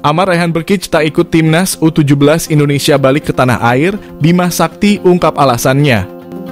Amar Raihan Brkic tak ikut timnas U17 Indonesia balik ke tanah air, Bima Sakti ungkap alasannya.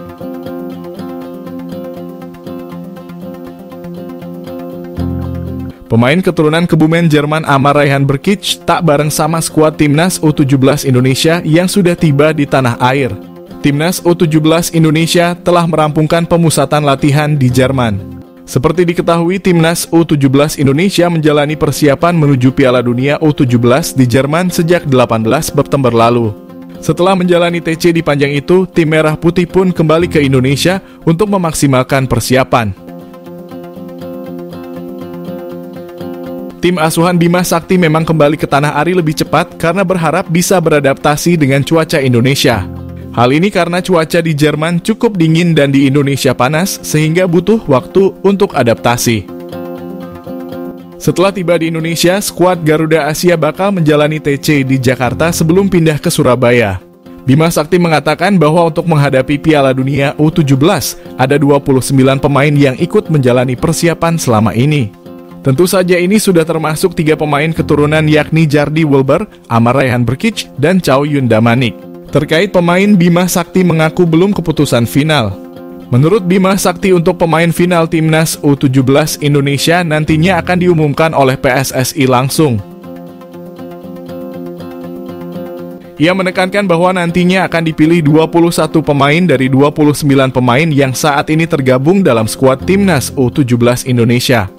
Pemain keturunan Kebumen Jerman Amar Raihan Brkic tak bareng sama skuad timnas U17 Indonesia yang sudah tiba di tanah air. Timnas U17 Indonesia telah merampungkan pemusatan latihan di Jerman. Seperti diketahui, timnas U17 Indonesia menjalani persiapan menuju Piala Dunia U17 di Jerman sejak 18 September lalu. Setelah menjalani TC di Panjang itu, tim Merah Putih pun kembali ke Indonesia untuk memaksimalkan persiapan. Tim asuhan Bima Sakti memang kembali ke tanah air lebih cepat karena berharap bisa beradaptasi dengan cuaca Indonesia. Hal ini karena cuaca di Jerman cukup dingin dan di Indonesia panas, sehingga butuh waktu untuk adaptasi. Setelah tiba di Indonesia, skuad Garuda Asia bakal menjalani TC di Jakarta sebelum pindah ke Surabaya. Bima Sakti mengatakan bahwa untuk menghadapi Piala Dunia U17, ada 29 pemain yang ikut menjalani persiapan selama ini. Tentu saja ini sudah termasuk 3 pemain keturunan yakni Jardi Wilber, Amar Raihan Brkic, dan Chow Yun Damanik. Terkait pemain, Bima Sakti mengaku belum keputusan final. Menurut Bima Sakti, untuk pemain final timnas U17 Indonesia nantinya akan diumumkan oleh PSSI langsung. Ia menekankan bahwa nantinya akan dipilih 21 pemain dari 29 pemain yang saat ini tergabung dalam skuad timnas U17 Indonesia.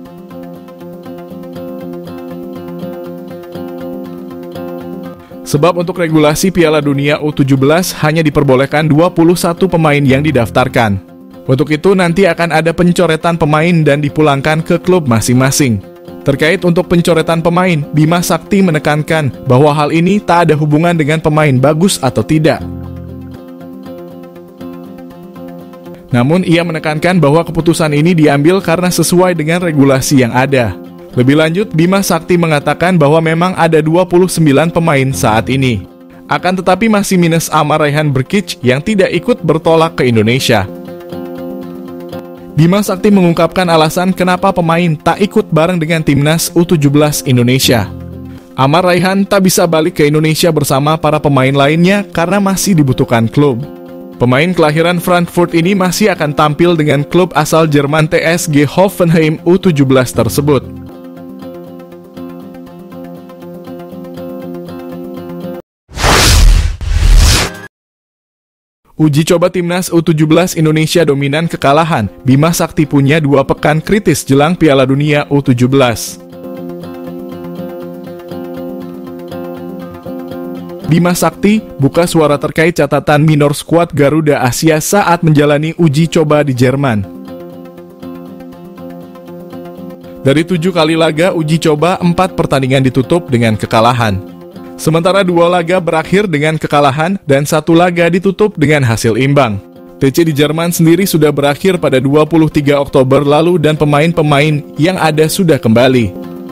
Sebab untuk regulasi Piala Dunia U17 hanya diperbolehkan 21 pemain yang didaftarkan. Untuk itu nanti akan ada pencoretan pemain dan dipulangkan ke klub masing-masing. Terkait untuk pencoretan pemain, Bima Sakti menekankan bahwa hal ini tak ada hubungan dengan pemain bagus atau tidak. Namun ia menekankan bahwa keputusan ini diambil karena sesuai dengan regulasi yang ada. Lebih lanjut, Bima Sakti mengatakan bahwa memang ada 29 pemain saat ini. Akan tetapi masih minus Amar Raihan Brkic yang tidak ikut bertolak ke Indonesia. Bima Sakti mengungkapkan alasan kenapa pemain tak ikut bareng dengan timnas U17 Indonesia. Amar Raihan tak bisa balik ke Indonesia bersama para pemain lainnya karena masih dibutuhkan klub. Pemain kelahiran Frankfurt ini masih akan tampil dengan klub asal Jerman TSG Hoffenheim U17 tersebut. Uji coba timnas U17 Indonesia dominan kekalahan, Bima Sakti punya 2 pekan kritis jelang Piala Dunia U17. Bima Sakti buka suara terkait catatan minor skuad Garuda Asia saat menjalani uji coba di Jerman. Dari 7 kali laga uji coba, 4 pertandingan ditutup dengan kekalahan. Sementara 2 laga berakhir dengan kekalahan dan 1 laga ditutup dengan hasil imbang. TC di Jerman sendiri sudah berakhir pada 23 Oktober lalu dan pemain-pemain yang ada sudah kembali.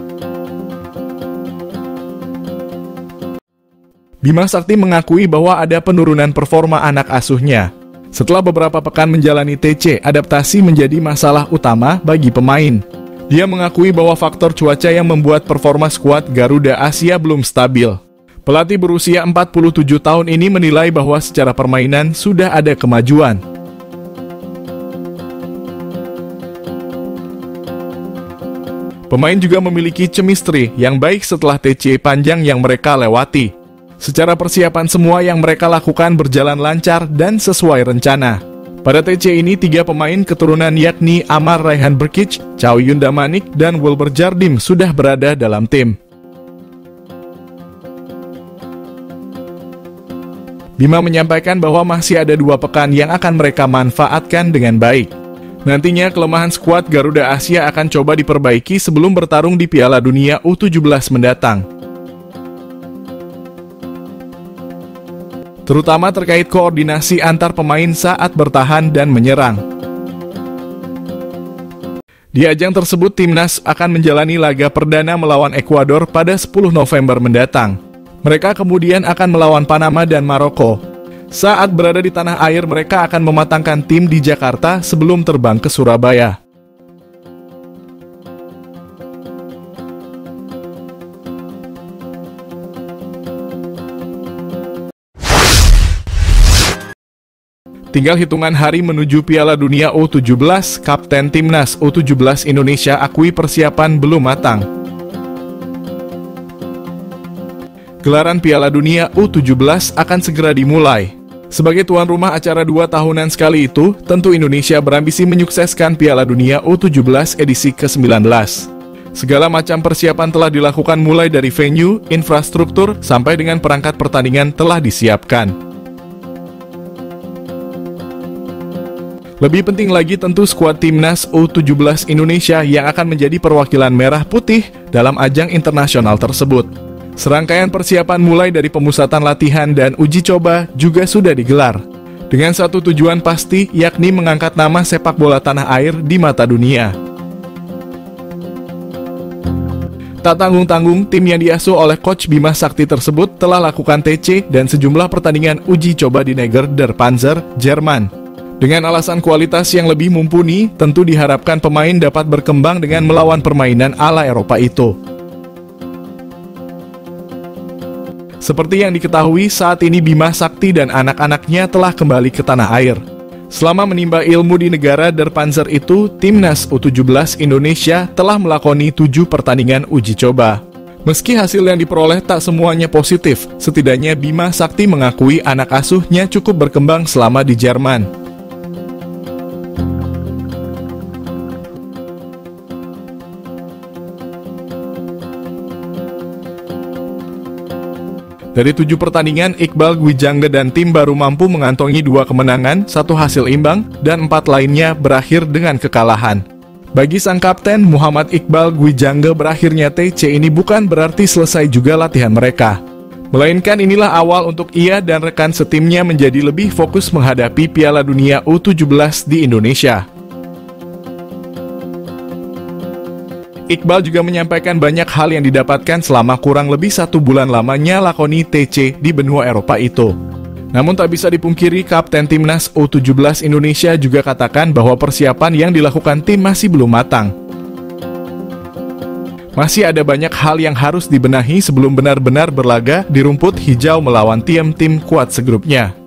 Bima Sakti mengakui bahwa ada penurunan performa anak asuhnya. Setelah beberapa pekan menjalani TC, adaptasi menjadi masalah utama bagi pemain. Dia mengakui bahwa faktor cuaca yang membuat performa skuad Garuda Asia belum stabil. Pelatih berusia 47 tahun ini menilai bahwa secara permainan sudah ada kemajuan. Pemain juga memiliki chemistry yang baik setelah TC panjang yang mereka lewati. Secara persiapan semua yang mereka lakukan berjalan lancar dan sesuai rencana. Pada TC ini 3 pemain keturunan yakni Amar Raihan Brkic, Chow Yun Damanik, dan Wilber Jardim sudah berada dalam tim. Bima menyampaikan bahwa masih ada 2 pekan yang akan mereka manfaatkan dengan baik. Nantinya kelemahan skuad Garuda Asia akan coba diperbaiki sebelum bertarung di Piala Dunia U17 mendatang. Terutama terkait koordinasi antar pemain saat bertahan dan menyerang. Di ajang tersebut, timnas akan menjalani laga perdana melawan Ekuador pada 10 November mendatang. Mereka kemudian akan melawan Panama dan Maroko. Saat berada di tanah air, mereka akan mematangkan tim di Jakarta sebelum terbang ke Surabaya. Tinggal hitungan hari menuju Piala Dunia U17, Kapten Timnas U17 Indonesia akui persiapan belum matang. Gelaran Piala Dunia U17 akan segera dimulai. Sebagai tuan rumah acara 2 tahunan sekali itu, tentu Indonesia berambisi menyukseskan Piala Dunia U17 edisi ke-19. Segala macam persiapan telah dilakukan mulai dari venue, infrastruktur, sampai dengan perangkat pertandingan telah disiapkan. Lebih penting lagi tentu skuad Timnas U17 Indonesia yang akan menjadi perwakilan merah putih dalam ajang internasional tersebut. Serangkaian persiapan mulai dari pemusatan latihan dan uji coba juga sudah digelar. Dengan satu tujuan pasti, yakni mengangkat nama sepak bola tanah air di mata dunia. Tak tanggung-tanggung, tim yang diasuh oleh Coach Bima Sakti tersebut telah lakukan TC dan sejumlah pertandingan uji coba di Neger der Panzer, Jerman. Dengan alasan kualitas yang lebih mumpuni, tentu diharapkan pemain dapat berkembang dengan melawan permainan ala Eropa itu. Seperti yang diketahui, saat ini Bima Sakti dan anak-anaknya telah kembali ke tanah air. Selama menimba ilmu di negara der Panzer itu, Timnas U17 Indonesia telah melakoni 7 pertandingan uji coba. Meski hasil yang diperoleh tak semuanya positif, setidaknya Bima Sakti mengakui anak asuhnya cukup berkembang selama di Jerman. Dari 7 pertandingan, Iqbal Gwijangge dan tim baru mampu mengantongi 2 kemenangan, 1 hasil imbang, dan 4 lainnya berakhir dengan kekalahan. Bagi sang kapten, Muhammad Iqbal Gwijangge, berakhirnya TC ini bukan berarti selesai juga latihan mereka. Melainkan inilah awal untuk ia dan rekan setimnya menjadi lebih fokus menghadapi Piala Dunia U17 di Indonesia. Iqbal juga menyampaikan banyak hal yang didapatkan selama kurang lebih 1 bulan lamanya lakoni TC di benua Eropa itu. Namun tak bisa dipungkiri, Kapten Timnas U17 Indonesia juga katakan bahwa persiapan yang dilakukan tim masih belum matang. Masih ada banyak hal yang harus dibenahi sebelum benar-benar berlaga di rumput hijau melawan tim-tim kuat segrupnya.